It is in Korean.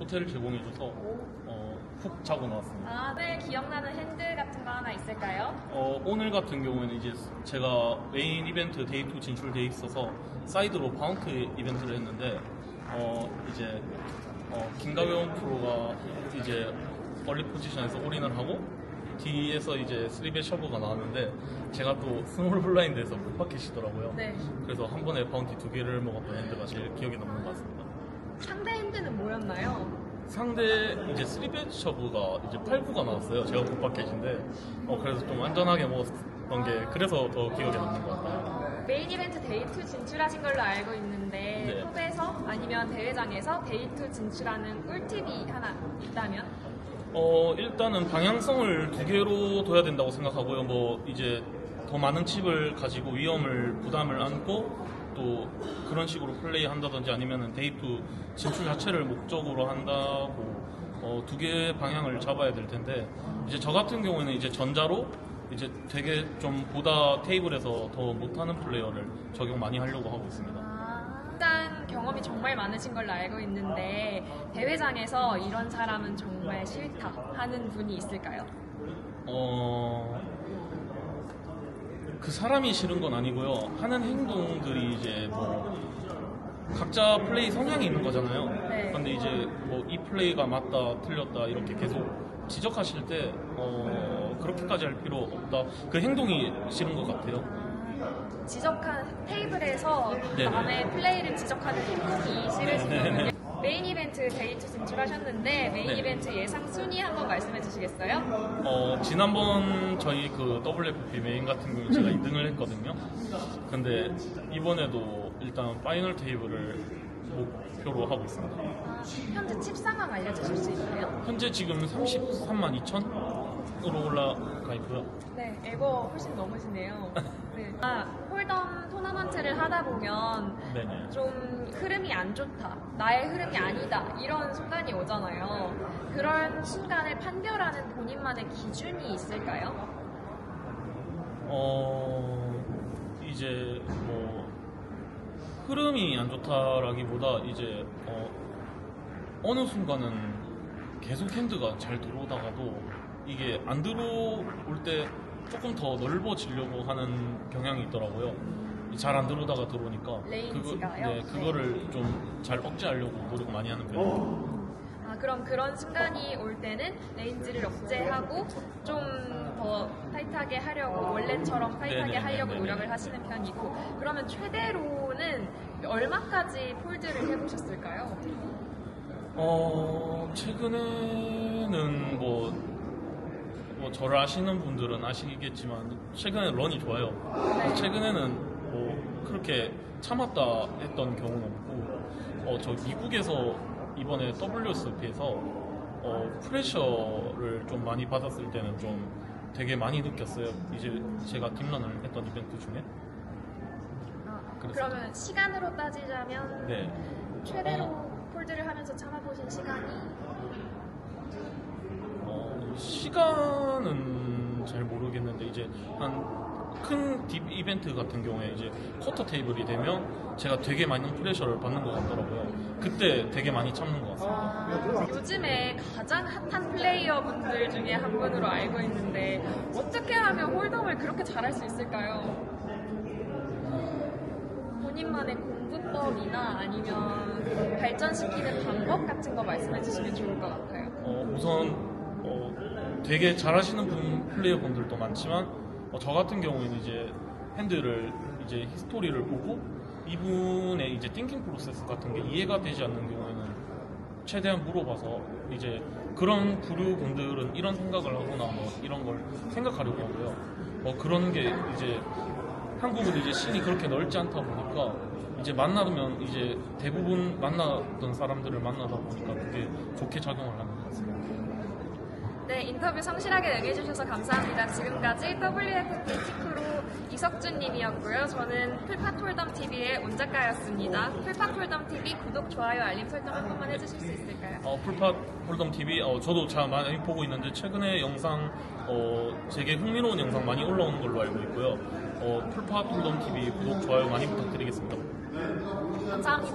호텔을 제공해줘서 훅 자고 나왔습니다. 아, 네, 기억나는 핸들 같은 거 하나 있을까요? 오늘 같은 경우에는 이제 제가 메인 이벤트 데이 2 진출돼 있어서 사이드로 바운트 이벤트를 했는데 이제 김가영 프로가 이제 얼리 포지션에서 올인을 하고 뒤에서 이제 3배 셔브가 나왔는데 제가 또 스몰 블라인드에서 못 네. 그래서 한 번에 바운티 2개를 먹었던 핸드가 제일 기억에 남는 것 같습니다. 상대 핸드는 뭐였나요? 상대 이제 3배 셔브가 이제 8구가 나왔어요. 제가 굿바켓인데 그래서 좀 안전하게 먹었던 게 그래서 더 기억에 남는 것 같아요. 메인 이벤트 데이 2 진출하신 걸로 알고 있는데 네. 컵에서 아니면 대회장에서 데이 2 진출하는 꿀팁이 하나 있다면? 일단은 방향성을 2개로 둬야 된다고 생각하고요. 이제 더 많은 칩을 가지고 위험을 부담을 안고 또 그런 식으로 플레이 한다든지 아니면은 데이 2 진출 자체를 목적으로 한다고 2개의 방향을 잡아야 될 텐데 이제 저 같은 경우에는 이제 전자로 이제 되게 좀 보다 테이블에서 더 못하는 플레이어를 적용 많이 하려고 하고 있습니다. 일단 경험이 정말 많으신 걸로 알고 있는데 대회장에서 이런 사람은 정말 싫다 하는 분이 있을까요? 그 사람이 싫은 건 아니고요. 하는 행동들이 이제 각자 플레이 성향이 있는 거잖아요. 네. 근데 이제 이 플레이가 맞다, 틀렸다 이렇게 계속 지적하실 때 그렇게까지 할 필요 없다. 그 행동이 싫은 것 같아요. 지적한 테이블에서 네네. 남의 플레이를 지적하는 행동이 싫으신 거군요. 메인 이벤트 데이 2 진출하셨는데 메인 네. 이벤트 예상 순위 한번 말씀해 주시겠어요? 지난번 저희 그 WFP 메인 같은 경우에 제가 2등을 했거든요. 근데 이번에도 일단 파이널 테이블을 목표로 하고 있습니다. 현재 칩 상황 알려주실 수 있나요? 현재 지금 33만 2천으로 올라가 있고요. 네, 에버 훨씬 넘으시네요. 네. 홀덤 토너먼트를 하다 보면 네네. 좀 흐름이 안 좋다, 나의 흐름이 아니다 이런 순간이 오잖아요. 그런 순간을 판별하는 본인만의 기준이 있을까요? 이제 흐름이 안 좋다라기보다 이제 어느 순간은 계속 핸드가 잘 들어오다가도 이게 안 들어올 때 조금 더 넓어지려고 하는 경향이 있더라고요. 잘 안 들어오다가 들어오니까 레인지가요? 그거를 좀 잘 억제하려고 노력 많이 하는 편이에요. 그럼 그런 순간이 올 때는 레인지를 억제하고 좀 더 타이트하게 하려고 원래처럼 타이트하게 하려고 노력을 하시는 편이고, 그러면 최대로는 얼마까지 폴드를 해보셨을까요? 최근에는 저를 아시는 분들은 아시겠지만 최근에 런이 좋아요. 네. 최근에는 그렇게 참았다 했던 경우는 없고 저 미국에서 이번에 WSP에서 프레셔를 좀 많이 받았을 때는 좀 되게 많이 느꼈어요. 이제 제가 딥런을 했던 이벤트 중에. 그러면 시간으로 따지자면 네. 최대로 폴드를 하면서 참아보신 시간이? 시간은 잘 모르겠는데 이제 한 큰 딥 이벤트 같은 경우에 이제 쿼터 테이블이 되면 제가 되게 많은 프레셔를 받는 것 같더라고요. 그때 되게 많이 참는 것 같습니다. 요즘에 가장 핫한 플레이어 분들 중에 한 분으로 알고 있는데 어떻게 하면 홀덤을 그렇게 잘할 수 있을까요? 본인만의 공부법이나 아니면 발전시키는 방법 같은 거 말씀해 주시면 좋을 것 같아요. 우선 되게 잘하시는 플레이어 분들도 많지만 저 같은 경우에는 이제 핸들을 이제 히스토리를 보고 이분의 이제 띵킹 프로세스 같은 게 이해가 되지 않는 경우에는 최대한 물어봐서 이제 그런 부류 분들은 이런 생각을 하거나 이런 걸 생각하려고 하고요. 그런 게 이제 한국은 이제 씬이 그렇게 넓지 않다 보니까 이제 만나면 이제 대부분 만나던 사람들을 만나다 보니까 그게 좋게 작용을 하는 것 같습니다. 네, 인터뷰 성실하게 응해주셔서 감사합니다. 지금까지 WFP 티크로 이석준 님이었고요. 저는 풀팟 홀덤TV의 온 작가였습니다. 풀팟 홀덤TV 구독, 좋아요, 알림 설정 한 번만 해주실 수 있을까요? 풀팟 홀덤TV 저도 잘 많이 보고 있는데 최근에 영상 되게 흥미로운 영상 많이 올라오는 걸로 알고 있고요. 풀팟 홀덤TV 구독, 좋아요 많이 부탁드리겠습니다. 감사합니다.